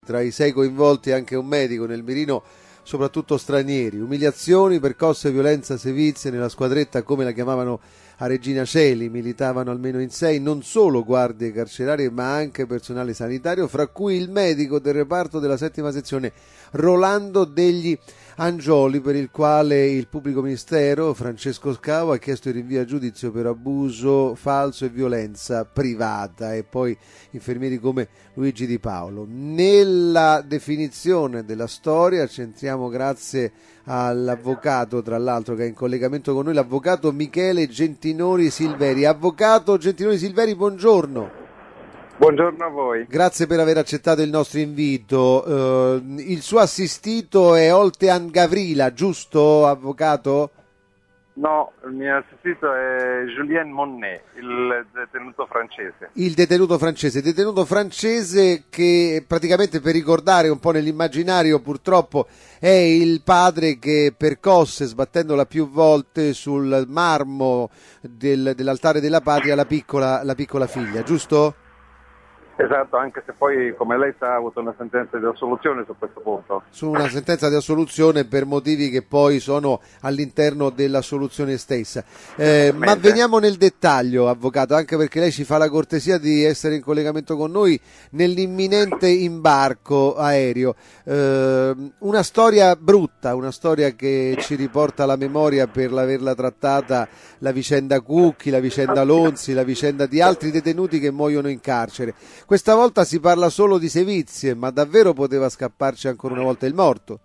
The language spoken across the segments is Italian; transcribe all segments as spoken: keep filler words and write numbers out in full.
Tra i sei coinvolti anche un medico, nel mirino soprattutto stranieri. Umiliazioni, percosse, violenza, sevizie nella squadretta, come la chiamavano a Regina Coeli. Militavano almeno in sei non solo guardie carcerarie ma anche personale sanitario, fra cui il medico del reparto della settima sezione Rolando degli Angioli, per il quale il pubblico ministero Francesco Scavo ha chiesto il rinvio a giudizio per abuso falso e violenza privata, e poi infermieri come Luigi Di Paolo. Nella definizione della storia centriamo, grazie all'avvocato, tra l'altro, che è in collegamento con noi, l'avvocato Michele Gentinori Silveri. Avvocato Gentinori Silveri, buongiorno. Buongiorno a voi. Grazie per aver accettato il nostro invito. Uh, il suo assistito è Oltean Gavrila, giusto, avvocato? No, il mio assistito è Julien Monnet, il detenuto francese. Il detenuto francese, detenuto francese che praticamente, per ricordare un po' nell'immaginario, purtroppo è il padre che percosse, sbattendola più volte sul marmo del, dell'altare della patria, la piccola, la piccola figlia, giusto? Esatto, anche se poi, come lei sa, ha avuto una sentenza di assoluzione su questo punto. Su una sentenza di assoluzione per motivi che poi sono all'interno della soluzione stessa. Eh, ma veniamo nel dettaglio, avvocato, anche perché lei ci fa la cortesia di essere in collegamento con noi nell'imminente imbarco aereo. Eh, una storia brutta, una storia che ci riporta alla memoria, per l'averla trattata, la vicenda Cucchi, la vicenda Lonzi, la vicenda di altri detenuti che muoiono in carcere. Questa volta si parla solo di sevizie, ma davvero poteva scapparci ancora una volta il morto?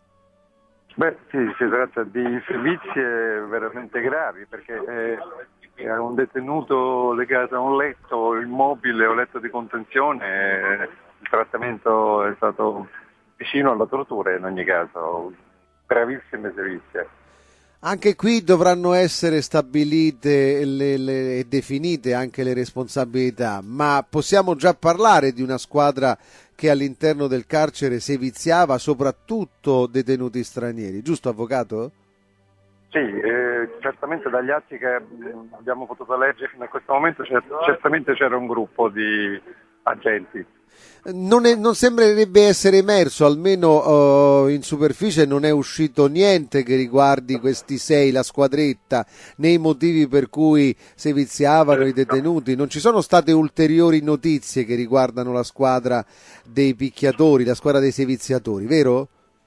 Beh, sì, si tratta di sevizie veramente gravi, perché è un detenuto legato a un letto immobile o letto di contenzione. Il trattamento è stato vicino alla tortura, in ogni caso, gravissime sevizie. Anche qui dovranno essere stabilite le, le, e definite anche le responsabilità, ma possiamo già parlare di una squadra che all'interno del carcere seviziava soprattutto detenuti stranieri, giusto, avvocato? Sì, eh, certamente dagli atti che abbiamo potuto leggere fino a questo momento certamente c'era un gruppo di agenti. Non, è, non sembrerebbe essere emerso, almeno uh, in superficie non è uscito niente che riguardi questi sei, la squadretta, né i motivi per cui seviziavano i detenuti. Non ci sono state ulteriori notizie che riguardano la squadra dei picchiatori, la squadra dei seviziatori, vero?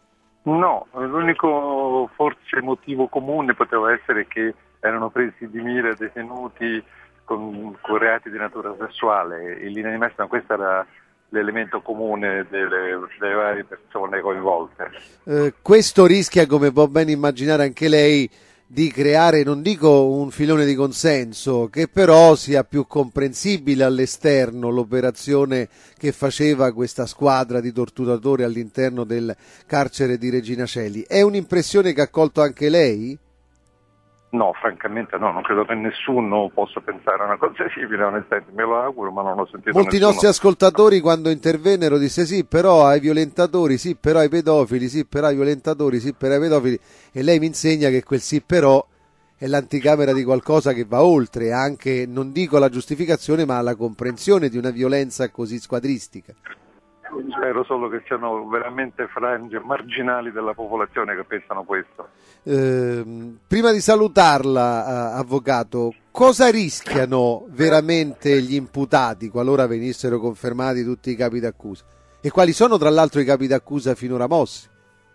No, l'unico forse motivo comune poteva essere che erano presi di mira detenuti con, con reati di natura sessuale. In linea di massima questo era l'elemento comune delle, delle varie persone coinvolte. Eh, questo rischia, come può ben immaginare anche lei, di creare, non dico un filone di consenso, che però sia più comprensibile all'esterno l'operazione che faceva questa squadra di torturatori all'interno del carcere di Regina Coeli. È un'impressione che ha colto anche lei? No, francamente no, non credo che nessuno possa pensare a una cosa simile, onestamente me lo auguro, ma non ho sentito Molti nessuno. nostri ascoltatori, quando intervennero, disse sì però ai violentatori, sì però ai pedofili, sì però ai violentatori, sì però ai pedofili, e lei mi insegna che quel sì però è l'anticamera di qualcosa che va oltre, anche, non dico la giustificazione, ma la comprensione di una violenza così squadristica. Spero solo che siano veramente frange marginali della popolazione che pensano questo. Eh, prima di salutarla, eh, avvocato, cosa rischiano veramente gli imputati qualora venissero confermati tutti i capi d'accusa? E quali sono tra l'altro i capi d'accusa finora mossi?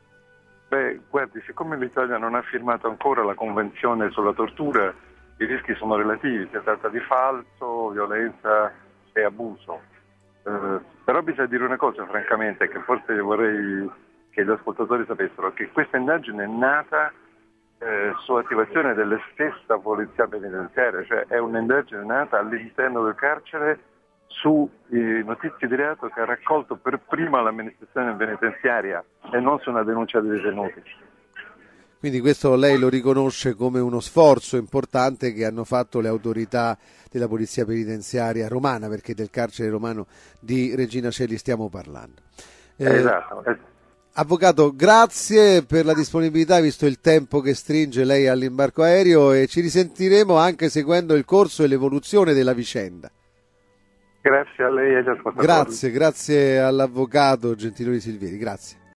Beh, guardi, siccome l'Italia non ha firmato ancora la convenzione sulla tortura, i rischi sono relativi, si tratta di falso, violenza e abuso. Uh, però bisogna dire una cosa, francamente, che forse vorrei che gli ascoltatori sapessero, che questa indagine è nata eh, su attivazione della stessa polizia penitenziaria, cioè è un'indagine nata all'interno del carcere su eh, notizie di reato che ha raccolto per prima l'amministrazione penitenziaria e non su una denuncia dei detenuti. Quindi questo lei lo riconosce come uno sforzo importante che hanno fatto le autorità della polizia penitenziaria romana, perché del carcere romano di Regina Coeli stiamo parlando. Eh, esatto. Avvocato, grazie per la disponibilità, visto il tempo che stringe lei all'imbarco aereo, e ci risentiremo anche seguendo il corso e l'evoluzione della vicenda. Grazie a lei e agli ascoltatori. Grazie, grazie all'avvocato Gentiloni Silvieri, grazie.